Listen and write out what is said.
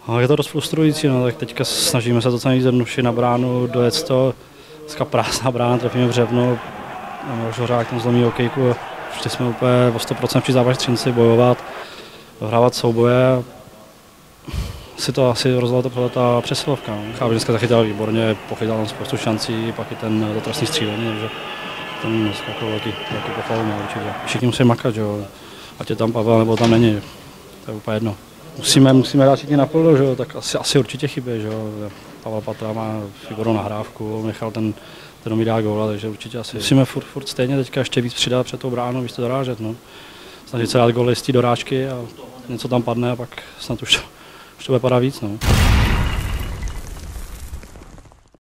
No, je to dost frustrující, no, tak teďka snažíme se to co nejjednodušší na bránu, dojet to, dneska prázdná brána, trefíme břevno, Žořák tam zlomí okejku, šli jsme úplně o 100% při závažné třinci bojovat, dohrávat souboje. Asi rozhodla to ta přesilovka. No. Chápu, že dneska zachytal výborně, pochytal tam spoustu šancí, pak i ten dotrasný střílení, takže ten jako velký pochvalu měl určitě. Všichni musí makat, že jo, ať je tam Pavel nebo tam není, to je úplně jedno. Musíme dát všichni naplno, že jo, tak asi určitě chybí, že jo. Pavel Patra má výbornou nahrávku, nechal ten mi dá góla, takže určitě asi musíme furt stejně teďka ještě víc přidat před tou bránou, víc to dorážet, no. Snažit se dát góly z té dorážky a něco tam padne a pak snad už to bude padat víc, no.